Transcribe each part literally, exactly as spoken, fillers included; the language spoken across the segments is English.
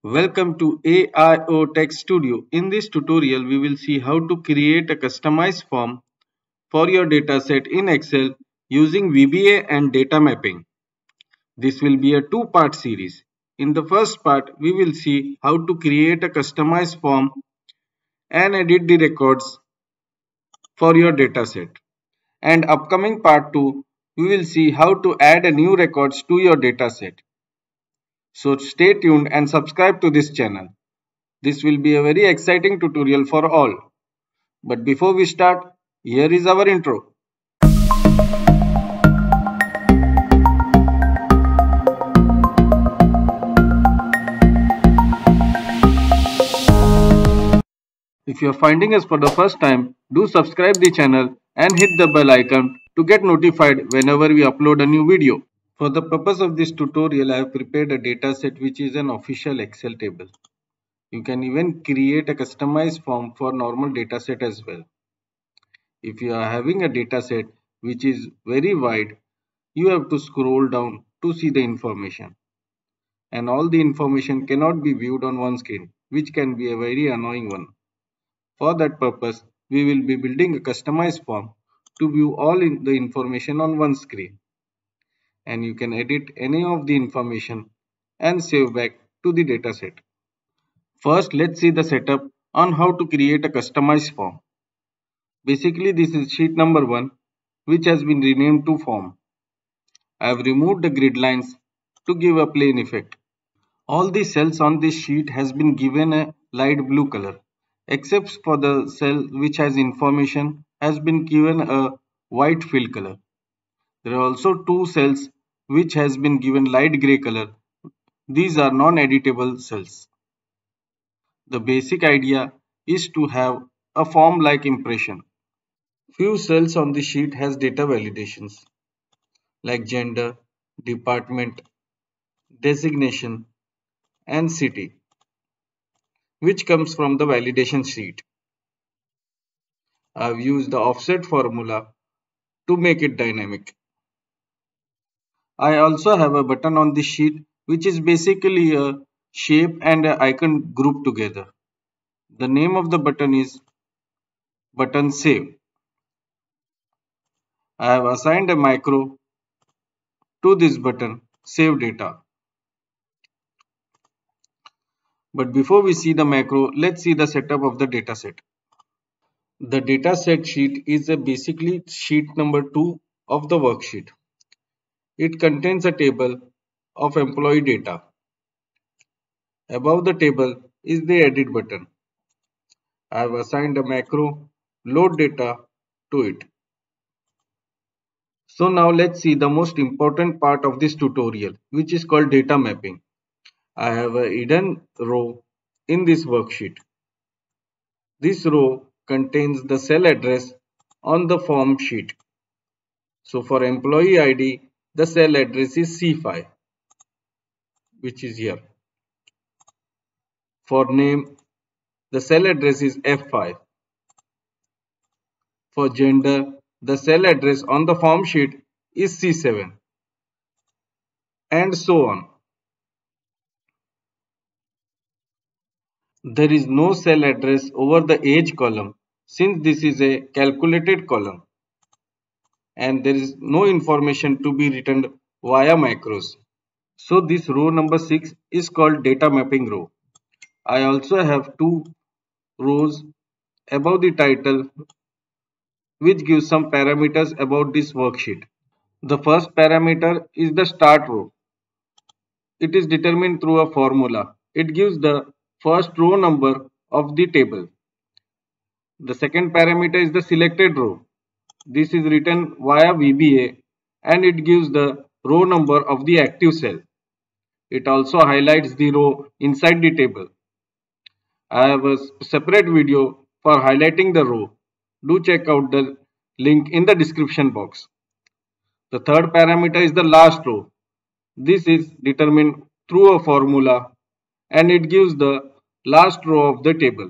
Welcome to A I O Tech Studio. In this tutorial, we will see how to create a customized form for your dataset in Excel using V B A and data mapping. This will be a two-part series. In the first part, we will see how to create a customized form and edit the records for your dataset. And upcoming part two, we will see how to add a new records to your dataset. So stay tuned and subscribe to this channel. This will be a very exciting tutorial for all. But before we start, here is our intro. If you are finding us for the first time, do subscribe the channel and hit the bell icon to get notified whenever we upload a new video. For the purpose of this tutorial, I have prepared a dataset which is an official Excel table. You can even create a customized form for normal dataset as well. If you are having a dataset which is very wide, you have to scroll down to see the information. And all the information cannot be viewed on one screen, which can be a very annoying one. For that purpose, we will be building a customized form to view all in the information on one screen. And you can edit any of the information and save back to the dataset. First, let's see the setup on how to create a customized form. Basically, this is sheet number one, which has been renamed to form. I have removed the grid lines to give a plain effect. All the cells on this sheet has been given a light blue color, except for the cell which has information has been given a white fill color. There are also two cells which has been given light gray color. These are non-editable cells. The basic idea is to have a form-like impression. Few cells on the sheet has data validations like gender, department, designation, and city, which comes from the validation sheet. I've used the offset formula to make it dynamic. I also have a button on this sheet which is basically a shape and an icon grouped together. The name of the button is button save. I have assigned a macro to this button save data. But before we see the macro, let's see the setup of the dataset. The dataset sheet is a basically sheet number two of the worksheet. It contains a table of employee data. Above the table is the edit button. I have assigned a macro load data to it. So now let's see the most important part of this tutorial, which is called data mapping. I have a hidden row in this worksheet. This row contains the cell address on the form sheet. So for employee I D, the cell address is C five, which is here. For name, the cell address is F five. For gender, the cell address on the form sheet is C seven. And so on. There is no cell address over the age column since this is a calculated column. And there is no information to be written via macros. So this row number six is called data mapping row. I also have two rows above the title which gives some parameters about this worksheet. The first parameter is the start row. It is determined through a formula. It gives the first row number of the table. The second parameter is the selected row. This is written via V B A and it gives the row number of the active cell. It also highlights the row inside the table. I have a separate video for highlighting the row. Do check out the link in the description box. The third parameter is the last row. This is determined through a formula and it gives the last row of the table.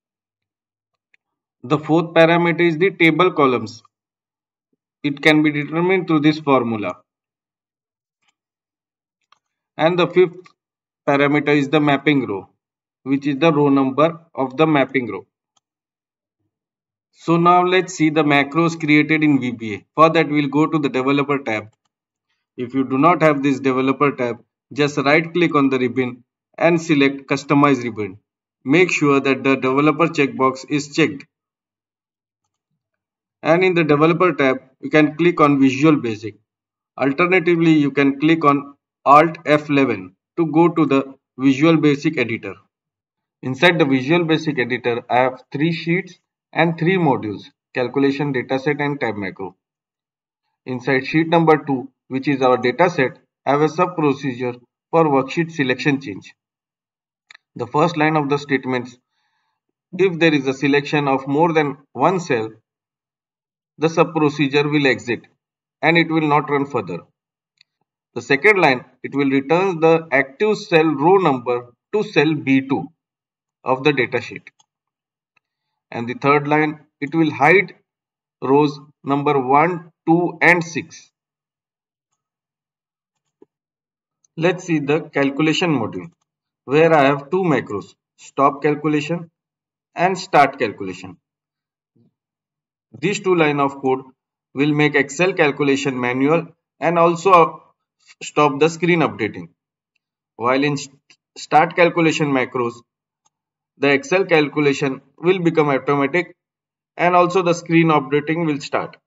The fourth parameter is the table columns. It can be determined through this formula. And the fifth parameter is the mapping row, which is the row number of the mapping row. So now let's see the macros created in V B A. For that we'll go to the developer tab. If you do not have this developer tab, just right click on the ribbon and select customize ribbon. Make sure that the developer checkbox is checked. And in the developer tab, you can click on Visual Basic. Alternatively, you can click on Alt F eleven to go to the Visual Basic editor. Inside the Visual Basic editor, I have three sheets and three modules: calculation, dataset and tab macro. Inside sheet number two, which is our dataset, I have a sub procedure for worksheet selection change. The first line of the statements: if there is a selection of more than one cell, the sub procedure will exit and it will not run further. The second line, it will return the active cell row number to cell B two of the datasheet. And the third line, it will hide rows number one, two and six. Let's see the calculation module, where I have two macros: stop calculation and start calculation. These two lines of code will make Excel calculation manual and also stop the screen updating. While in start calculation macros, the Excel calculation will become automatic and also the screen updating will start.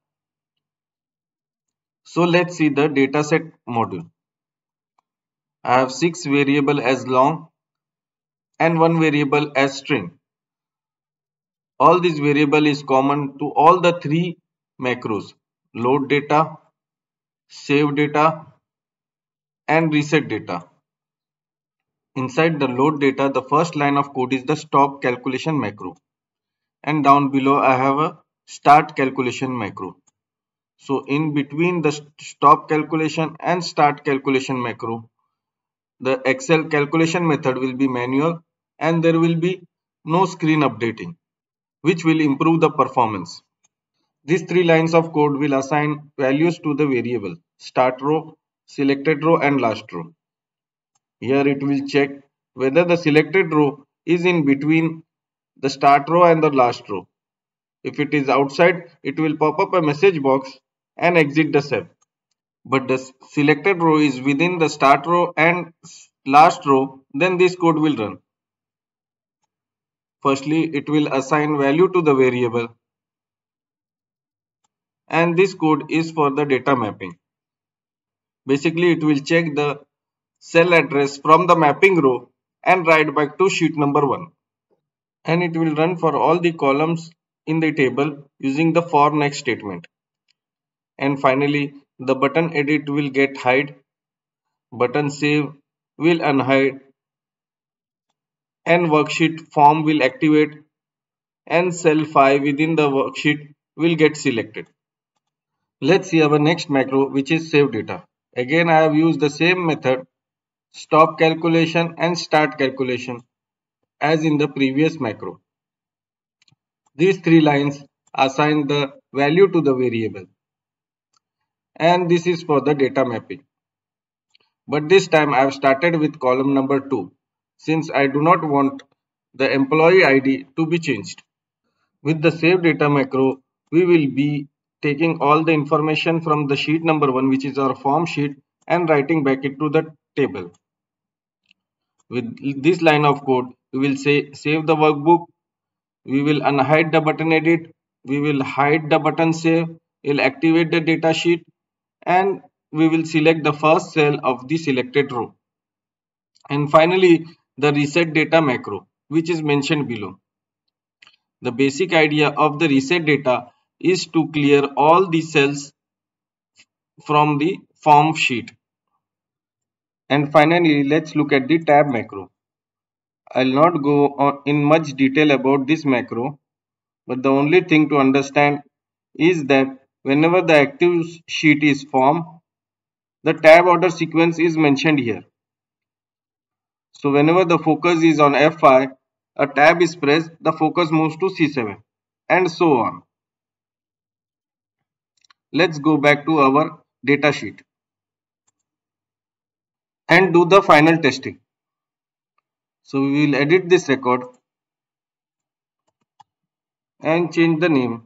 So let's see the dataset module. I have six variable as long and one variable as string. All these variable is common to all the three macros: load data, save data and reset data. Inside the load data, the first line of code is the stop calculation macro, and down below I have a start calculation macro. So in between the stop calculation and start calculation macro, the Excel calculation method will be manual and there will be no screen updating, which will improve the performance. These three lines of code will assign values to the variable start row, selected row and last row. Here it will check whether the selected row is in between the start row and the last row. If it is outside, it will pop up a message box and exit the cell. But the selected row is within the start row and last row, then this code will run. Firstly, it will assign value to the variable, and this code is for the data mapping. Basically, it will check the cell address from the mapping row and write back to sheet number one. And it will run for all the columns in the table using the for next statement. And finally, the button edit will get hide, button save will unhide, and worksheet form will activate, and cell five within the worksheet will get selected. Let's see our next macro, which is save data. Again, I have used the same method, stop calculation and start calculation, as in the previous macro. These three lines assign the value to the variable, and this is for the data mapping. But this time I have started with column number two, since I do not want the employee I D to be changed. With the save data macro, we will be taking all the information from the sheet number one, which is our form sheet, and writing back it to the table. With this line of code, we will say save the workbook, we will unhide the button edit, we will hide the button save, we will activate the data sheet, and we will select the first cell of the selected row. And finally, the reset data macro, which is mentioned below. The basic idea of the reset data is to clear all the cells from the form sheet. And finally, let's look at the tab macro. I'll not go on in much detail about this macro, but the only thing to understand is that whenever the active sheet is formed, the tab order sequence is mentioned here. So whenever the focus is on F five, a tab is pressed, the focus moves to C seven, and so on. Let's go back to our data sheet and do the final testing. So we will edit this record and change the name.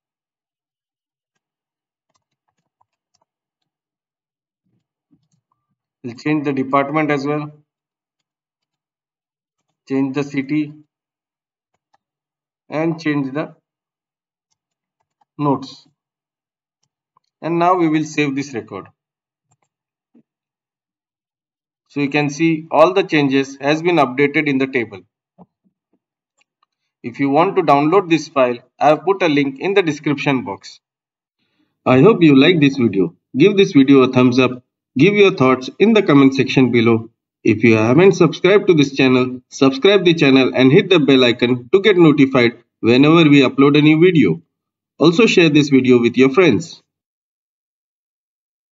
We'll change the department as well, change the city and change the notes. And now we will save this record. So you can see all the changes has been updated in the table. If you want to download this file, I have put a link in the description box. I hope you like this video. Give this video a thumbs up. Give your thoughts in the comment section below. If you haven't subscribed to this channel, subscribe the channel and hit the bell icon to get notified whenever we upload a new video. Also share this video with your friends.